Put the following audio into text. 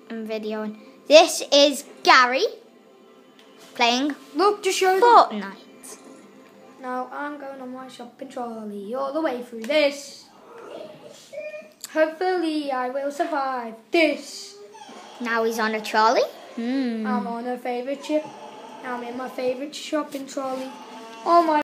I'm videoing. This is Gary playing Look, to show Fortnite. Now I'm going on my shopping trolley all the way through this. Hopefully I will survive this. Now he's on a trolley. I'm on a favourite ship. I'm in my favourite shopping trolley. Oh my